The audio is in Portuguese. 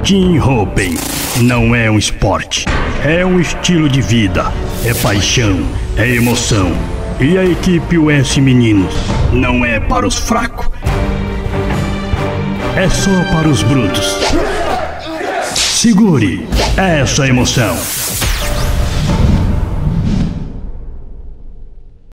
Team Hopen não é um esporte, é um estilo de vida, é paixão, é emoção. E a equipe US Meninos não é para os fracos, é só para os brutos. Segure essa emoção.